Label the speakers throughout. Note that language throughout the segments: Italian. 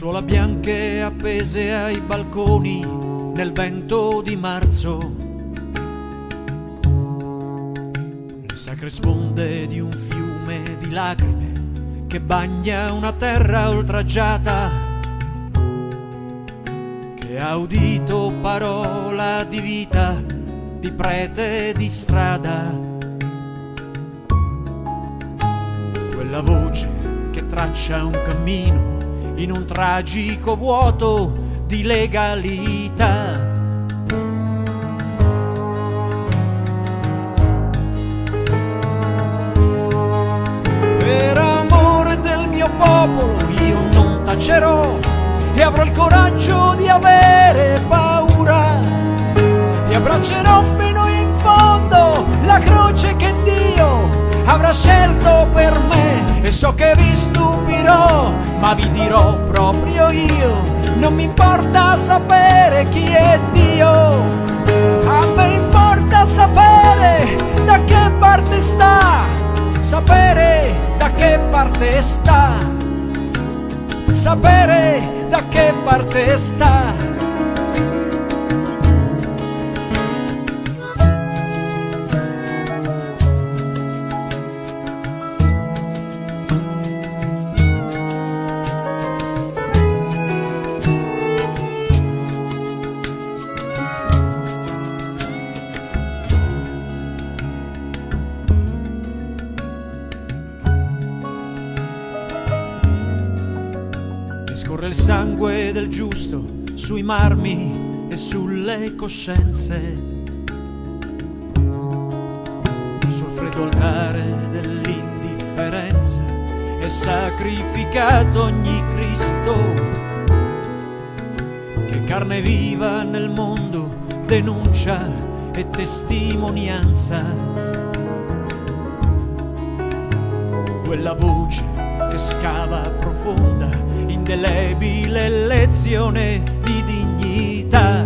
Speaker 1: Lenzuola bianche appese ai balconi nel vento di marzo, le sacre sponde di un fiume di lacrime che bagna una terra oltraggiata, che ha udito parola di vita di prete di strada, quella voce che traccia un cammino in un tragico vuoto di legalità. Per amore del mio popolo io non tacerò e avrò il coraggio di avere paura e abbraccerò fino in fondo la croce che Dio avrà scelto per me, e so che vi stupirò, ma vi dirò proprio io, non mi importa sapere chi è Dio, a me importa sapere da che parte sta, sapere da che parte sta, sapere da che parte sta. Scorre il sangue del giusto sui marmi e sulle coscienze, sul freddo altare dell'indifferenza è sacrificato ogni Cristo che carne viva nel mondo denuncia e testimonianza, quella voce che scava profonda, indelebile lezione di dignità.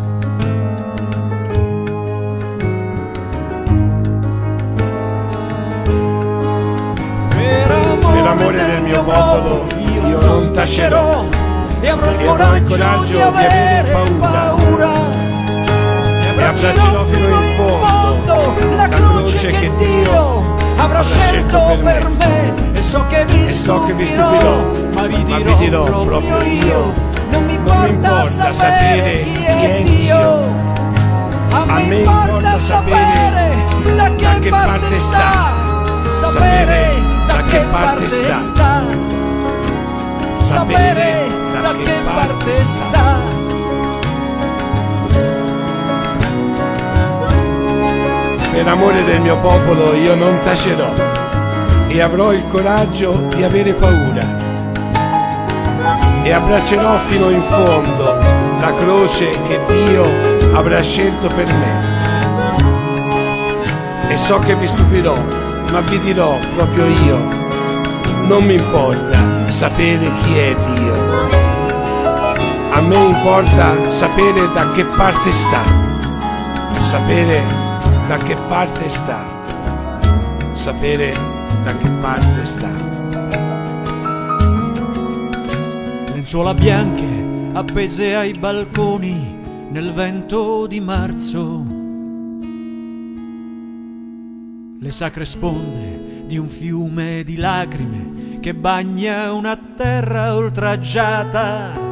Speaker 1: Per amore del mio popolo io non tacerò e avrò il coraggio di avere paura e abbraccerò fino in fondo la croce che Dio avrà scelto per me, e so che vi stupirò, ma vi dirò proprio io, non mi importa sapere chi è Dio, a me importa sapere da che parte sta, sapere da che parte sta, sapere da che parte sta.
Speaker 2: Per amore del mio popolo io non tacerò e avrò il coraggio di avere paura e abbraccerò fino in fondo la croce che Dio avrà scelto per me, e so che vi stupirò, ma vi dirò proprio io, non mi importa sapere chi è Dio, a me importa sapere da che parte sta, sapere da che parte sta, sapere da che parte sta.
Speaker 1: Lenzuola bianche appese ai balconi nel vento di marzo, le sacre sponde di un fiume di lacrime che bagna una terra oltraggiata,